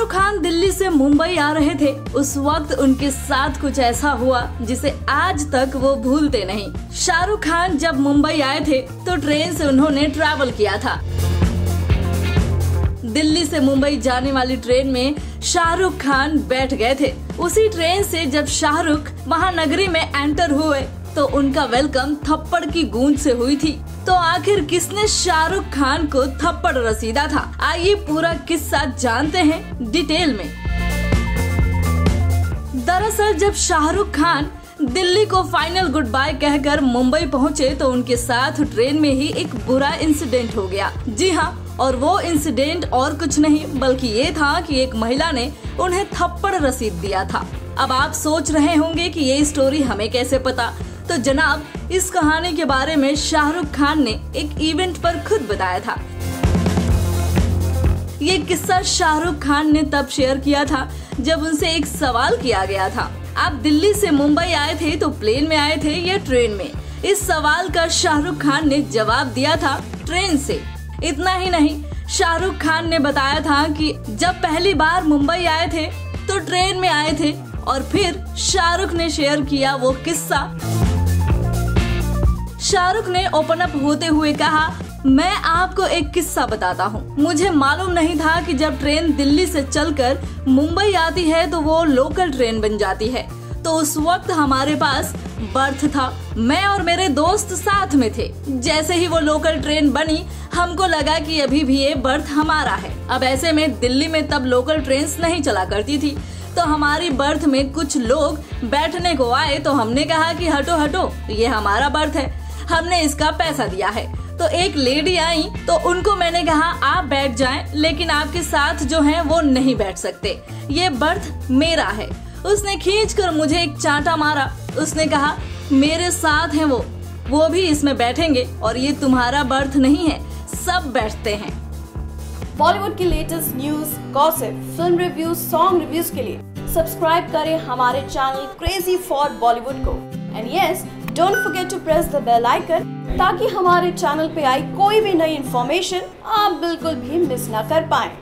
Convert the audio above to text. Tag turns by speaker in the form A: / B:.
A: शाहरुख खान दिल्ली से मुंबई आ रहे थे। उस वक्त उनके साथ कुछ ऐसा हुआ जिसे आज तक वो भूलते नहीं। शाहरुख खान जब मुंबई आए थे तो ट्रेन से उन्होंने ट्रैवल किया था। दिल्ली से मुंबई जाने वाली ट्रेन में शाहरुख खान बैठ गए थे। उसी ट्रेन से जब शाहरुख महानगरी में एंटर हुए तो उनका वेलकम थप्पड़ की गूंज से हुई थी। तो आखिर किसने शाहरुख खान को थप्पड़ रसीदा था? आइए पूरा किस्सा जानते हैं डिटेल में। दरअसल जब शाहरुख खान दिल्ली को फाइनल गुड बाय कहकर मुंबई पहुंचे तो उनके साथ ट्रेन में ही एक बुरा इंसिडेंट हो गया। जी हाँ, और वो इंसिडेंट और कुछ नहीं बल्कि ये था कि एक महिला ने उन्हें थप्पड़ रसीद दिया था। अब आप सोच रहे होंगे कि ये स्टोरी हमें कैसे पता? तो जनाब, इस कहानी के बारे में शाहरुख खान ने एक इवेंट पर खुद बताया था। ये किस्सा शाहरुख खान ने तब शेयर किया था जब उनसे एक सवाल किया गया था, आप दिल्ली से मुंबई आए थे तो प्लेन में आए थे या ट्रेन में? इस सवाल का शाहरुख खान ने जवाब दिया था ट्रेन से। इतना ही नहीं, शाहरुख खान ने बताया था कि जब पहली बार मुंबई आए थे तो ट्रेन में आए थे। और फिर शाहरुख ने शेयर किया वो किस्सा। शाहरुख ने ओपन अप होते हुए कहा, मैं आपको एक किस्सा बताता हूँ। मुझे मालूम नहीं था कि जब ट्रेन दिल्ली से चलकर मुंबई आती है तो वो लोकल ट्रेन बन जाती है। तो उस वक्त हमारे पास बर्थ था, मैं और मेरे दोस्त साथ में थे। जैसे ही वो लोकल ट्रेन बनी हमको लगा कि अभी भी ये बर्थ हमारा है। अब ऐसे में दिल्ली में तब लोकल ट्रेन्स नहीं चला करती थी, तो हमारी बर्थ में कुछ लोग बैठने को आए तो हमने कहा कि हटो हटो, ये हमारा बर्थ है, हमने इसका पैसा दिया है। तो एक लेडी आई तो उनको मैंने कहा आप बैठ जाएं, लेकिन आपके साथ जो हैं वो नहीं बैठ सकते, ये बर्थ मेरा है। उसने खींचकर मुझे एक चांटा मारा। उसने कहा मेरे साथ हैं वो भी इसमें बैठेंगे और ये तुम्हारा बर्थ नहीं है, सब बैठते हैं।
B: बॉलीवुड की latest news, gossip, film reviews, song reviews के लिए सब्सक्राइब करें हमारे चैनल क्रेजी फॉर बॉलीवुड को। And yes, don't forget to press the bell icon ताकि हमारे चैनल पे आई कोई भी नई इन्फॉर्मेशन आप बिल्कुल भी मिस ना कर पाएं।